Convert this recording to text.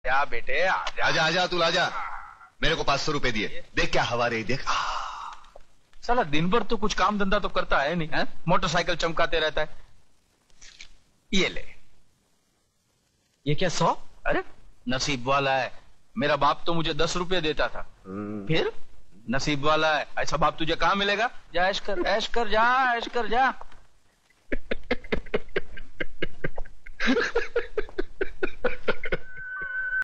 क्या बेटे आजा आजा आजा तू आजा। मेरे को 500 रुपए दिए। देख क्या हवा रही, देख। साला दिन भर तो कुछ काम धंधा तो करता है नहीं, है? मोटरसाइकिल चमकाते रहता है। ये ले। ये क्या 100? अरे नसीब वाला है, मेरा बाप तो मुझे 10 रुपए देता था। फिर नसीब वाला है, ऐसा बाप तुझे कहाँ मिलेगा? जा ऐश कर, ऐश कर, जा ऐश कर, जा।